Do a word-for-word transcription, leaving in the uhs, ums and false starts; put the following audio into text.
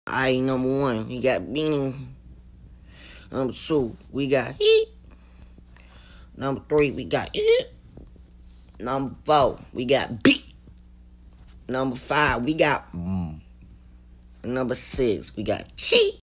Alright, number one, we got Beanie. Number two, we got Heat. Number three, we got It. Number four, we got Beat. Number five, we got mm. Number six, we got Cheat.